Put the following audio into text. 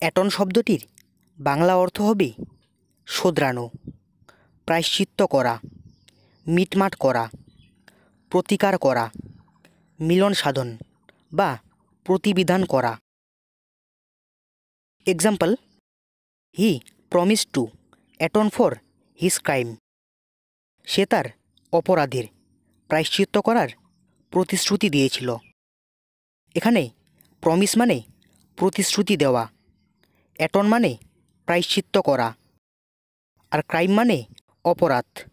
Atone শব্দটির বাংলা অর্থ হবে শোধরানো, প্রায়শ্চিত্ত করা, মিটমাট করা, প্রতিকার করা, মিলন সাধন বা প্রতিবিধান করা। Example, he promise to atone for his crime. সে তার অপরাধের প্রায়শ্চিত্ত করার প্রতিশ্রুতি দিয়েছিল। এখানে প্রমিস মানে প্রতিশ্রুতি দেওয়া, অ্যাটন মানে প্রায়শ্চিত্ত করা, আর ক্রাইম মানে অপরাধ।